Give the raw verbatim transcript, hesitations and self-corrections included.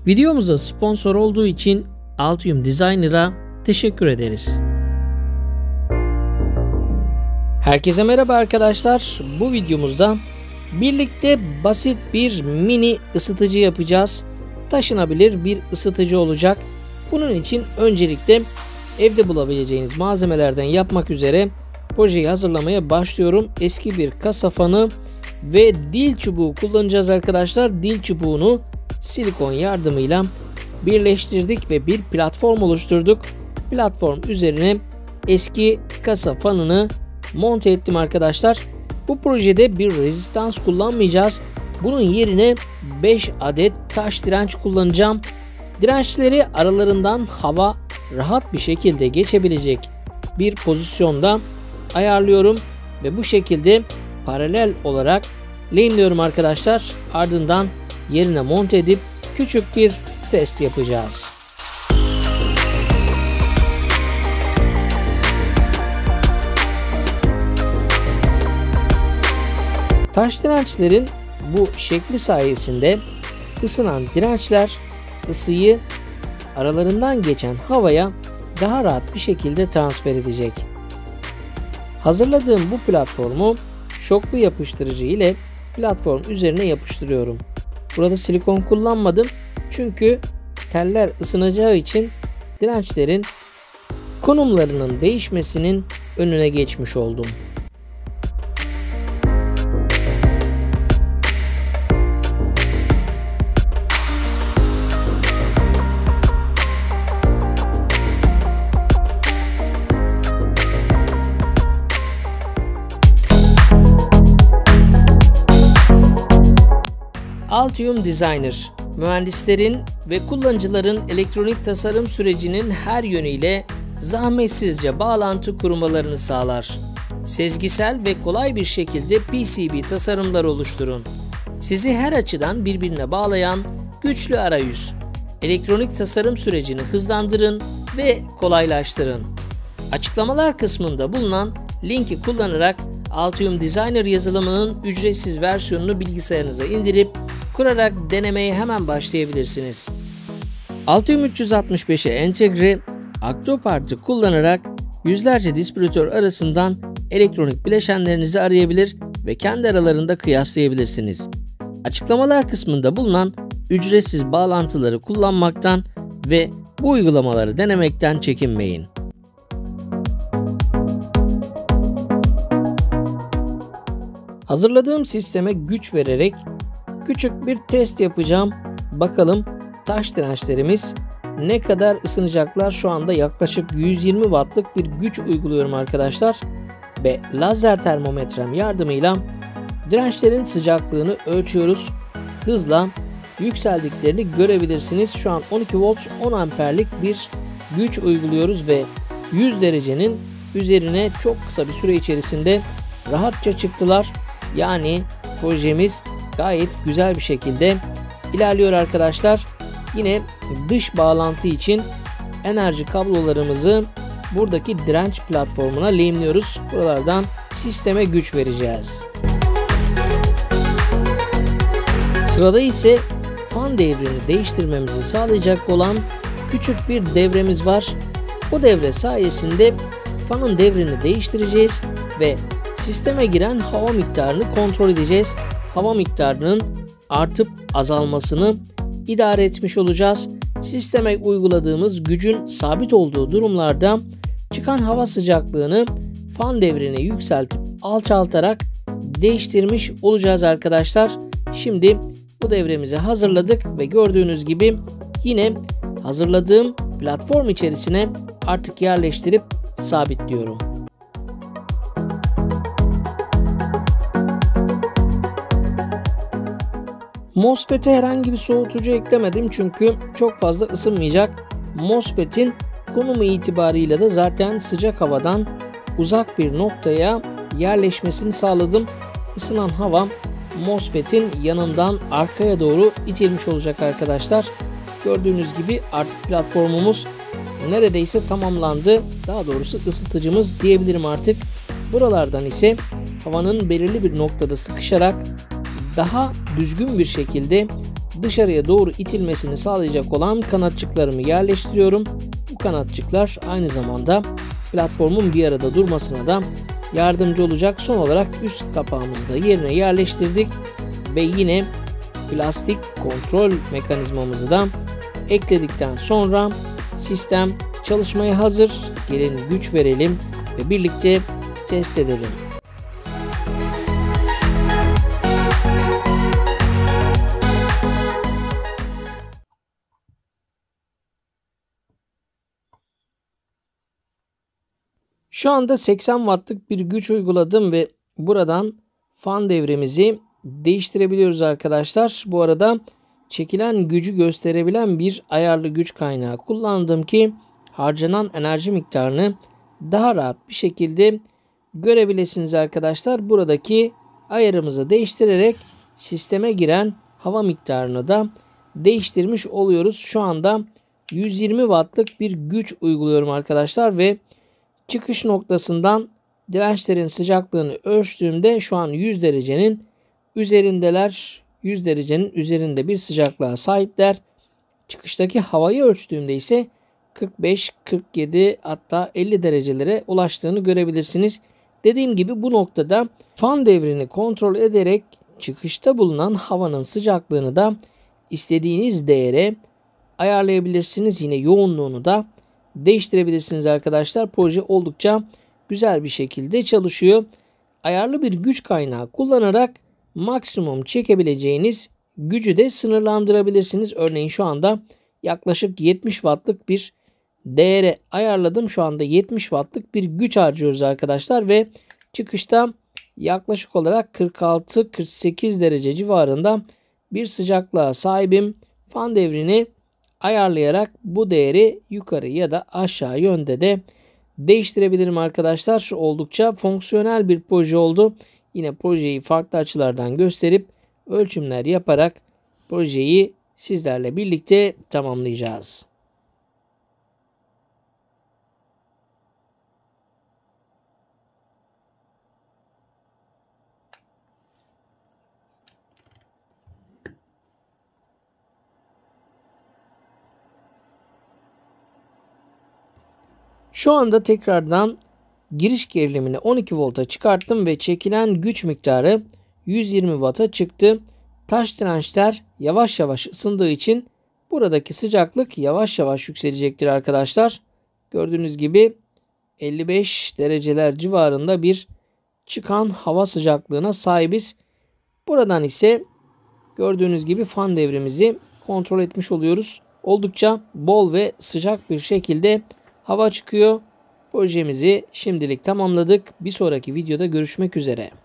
Videomuza sponsor olduğu için Altium Designer'a teşekkür ederiz. Herkese merhaba arkadaşlar. Bu videomuzda birlikte basit bir mini ısıtıcı yapacağız. Taşınabilir bir ısıtıcı olacak. Bunun için öncelikle evde bulabileceğiniz malzemelerden yapmak üzere projeyi hazırlamaya başlıyorum. Eski bir kasa fanı ve dil çubuğu kullanacağız arkadaşlar. Dil çubuğunu silikon yardımıyla birleştirdik ve bir platform oluşturduk. Platform üzerine eski kasa fanını monte ettim arkadaşlar. Bu projede bir rezistans kullanmayacağız. Bunun yerine beş adet taş direnç kullanacağım. Dirençleri aralarından hava rahat bir şekilde geçebilecek bir pozisyonda ayarlıyorum ve bu şekilde paralel olarak lehimliyorum arkadaşlar. Ardından yerine monte edip küçük bir test yapacağız. Taş dirençlerin bu şekli sayesinde ısınan dirençler ısıyı aralarından geçen havaya daha rahat bir şekilde transfer edecek. Hazırladığım bu platformu şoklu yapıştırıcı ile platform üzerine yapıştırıyorum. Burada silikon kullanmadım çünkü teller ısınacağı için dirençlerin konumlarının değişmesinin önüne geçmiş oldum. Altium Designer, mühendislerin ve kullanıcıların elektronik tasarım sürecinin her yönüyle zahmetsizce bağlantı kurmalarını sağlar. Sezgisel ve kolay bir şekilde P C B tasarımlar oluşturun. Sizi her açıdan birbirine bağlayan güçlü arayüz. Elektronik tasarım sürecini hızlandırın ve kolaylaştırın. Açıklamalar kısmında bulunan linki kullanarak Altium Designer yazılımının ücretsiz versiyonunu bilgisayarınıza indirip kurarak denemeye hemen başlayabilirsiniz. Altium üç yüz altmış beşe entegre Octopart'ı kullanarak yüzlerce distribütör arasından elektronik bileşenlerinizi arayabilir ve kendi aralarında kıyaslayabilirsiniz. Açıklamalar kısmında bulunan ücretsiz bağlantıları kullanmaktan ve bu uygulamaları denemekten çekinmeyin. Hazırladığım sisteme güç vererek küçük bir test yapacağım. Bakalım taş dirençlerimiz ne kadar ısınacaklar. Şu anda yaklaşık yüz yirmi wattlık bir güç uyguluyorum arkadaşlar. Ve lazer termometrem yardımıyla dirençlerin sıcaklığını ölçüyoruz. Hızla yükseldiklerini görebilirsiniz. Şu an on iki volt on amperlik bir güç uyguluyoruz ve yüz derecenin üzerine çok kısa bir süre içerisinde rahatça çıktılar. Yani projemiz gayet güzel bir şekilde ilerliyor arkadaşlar. Yine dış bağlantı için enerji kablolarımızı buradaki direnç platformuna lehimliyoruz. Buralardan sisteme güç vereceğiz. Sırada ise fan devrini değiştirmemizi sağlayacak olan küçük bir devremiz var. Bu devre sayesinde fanın devrini değiştireceğiz ve sisteme giren hava miktarını kontrol edeceğiz. Hava miktarının artıp azalmasını idare etmiş olacağız. Sisteme uyguladığımız gücün sabit olduğu durumlarda çıkan hava sıcaklığını fan devrini yükseltip alçaltarak değiştirmiş olacağız arkadaşlar. Şimdi bu devremizi hazırladık ve gördüğünüz gibi yine hazırladığım platform içerisine artık yerleştirip sabitliyorum. MOSFET'e herhangi bir soğutucu eklemedim çünkü çok fazla ısınmayacak. MOSFET'in konumu itibarıyla da zaten sıcak havadan uzak bir noktaya yerleşmesini sağladım. Isınan hava MOSFET'in yanından arkaya doğru itilmiş olacak arkadaşlar. Gördüğünüz gibi artık platformumuz neredeyse tamamlandı. Daha doğrusu ısıtıcımız diyebilirim artık. Buralardan ise havanın belirli bir noktada sıkışarak daha düzgün bir şekilde dışarıya doğru itilmesini sağlayacak olan kanatçıklarımı yerleştiriyorum. Bu kanatçıklar aynı zamanda platformun bir arada durmasına da yardımcı olacak. Son olarak üst kapağımızı da yerine yerleştirdik ve yine plastik kontrol mekanizmamızı da ekledikten sonra sistem çalışmaya hazır. Gelin güç verelim ve birlikte test edelim. Şu anda seksen wattlık bir güç uyguladım ve buradan fan devremizi değiştirebiliyoruz arkadaşlar. Bu arada çekilen gücü gösterebilen bir ayarlı güç kaynağı kullandım ki harcanan enerji miktarını daha rahat bir şekilde görebilirsiniz arkadaşlar. Buradaki ayarımızı değiştirerek sisteme giren hava miktarını da değiştirmiş oluyoruz. Şu anda yüz yirmi wattlık bir güç uyguluyorum arkadaşlar ve çıkış noktasından dirençlerin sıcaklığını ölçtüğümde şu an yüz derecenin üzerindeler. yüz derecenin üzerinde bir sıcaklığa sahipler. Çıkıştaki havayı ölçtüğümde ise kırk beş, kırk yedi hatta elli derecelere ulaştığını görebilirsiniz. Dediğim gibi bu noktada fan devrini kontrol ederek çıkışta bulunan havanın sıcaklığını da istediğiniz değere ayarlayabilirsiniz. Yine yoğunluğunu da değiştirebilirsiniz arkadaşlar. Proje oldukça güzel bir şekilde çalışıyor. Ayarlı bir güç kaynağı kullanarak maksimum çekebileceğiniz gücü de sınırlandırabilirsiniz. Örneğin şu anda yaklaşık yetmiş wattlık bir değere ayarladım. Şu anda yetmiş wattlık bir güç harcıyoruz arkadaşlar ve çıkışta yaklaşık olarak kırk altı kırk sekiz derece civarında bir sıcaklığa sahibim. Fan devrini ayarlayarak bu değeri yukarı ya da aşağı yönde de değiştirebilirim arkadaşlar. Şu oldukça fonksiyonel bir proje oldu. Yine projeyi farklı açılardan gösterip ölçümler yaparak projeyi sizlerle birlikte tamamlayacağız. Şu anda tekrardan giriş gerilimini on iki volta çıkarttım ve çekilen güç miktarı yüz yirmi watt'a çıktı. Taş dirençler yavaş yavaş ısındığı için buradaki sıcaklık yavaş yavaş yükselecektir arkadaşlar. Gördüğünüz gibi elli beş dereceler civarında bir çıkan hava sıcaklığına sahibiz. Buradan ise gördüğünüz gibi fan devrimizi kontrol etmiş oluyoruz. Oldukça bol ve sıcak bir şekilde hava çıkıyor. Projemizi şimdilik tamamladık. Bir sonraki videoda görüşmek üzere.